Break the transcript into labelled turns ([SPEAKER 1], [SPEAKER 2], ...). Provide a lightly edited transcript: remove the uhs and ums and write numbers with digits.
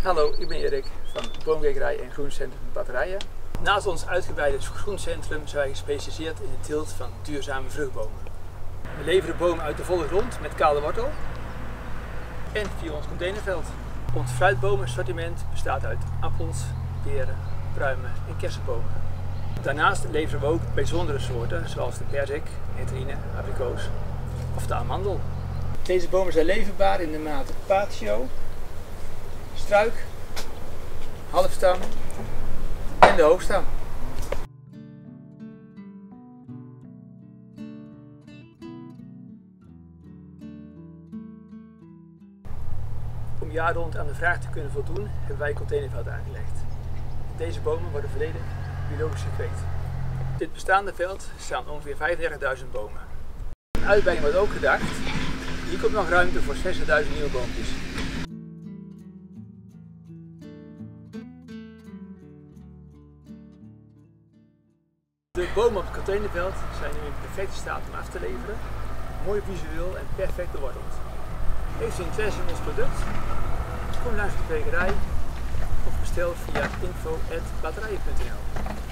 [SPEAKER 1] Hallo, ik ben Erik van Boomkwekerij en Groencentrum Batterijen. Naast ons uitgebreide groencentrum zijn wij gespecialiseerd in het teelt van duurzame vruchtbomen. We leveren bomen uit de volle grond met kale wortel en via ons containerveld. Ons fruitbomenassortiment bestaat uit appels, peren, pruimen en kersenbomen. Daarnaast leveren we ook bijzondere soorten zoals de perzik, nectarine, abrikoos of de amandel. Deze bomen zijn leverbaar in de maten patio, struik, halfstam en de hoogstam. Om jaar rond aan de vraag te kunnen voldoen hebben wij een containerveld aangelegd. Deze bomen worden volledig biologisch gekweekt. Op dit bestaande veld staan ongeveer 35.000 bomen. Een uitbreiding wordt ook gedacht. Hier komt nog ruimte voor 60.000 nieuwe boompjes. De bomen op het containerveld zijn nu in perfecte staat om af te leveren, mooi visueel en perfect beworteld. Heeft u interesse in ons product? Kom langs de kwekerij of bestel via info@batterijen.nl.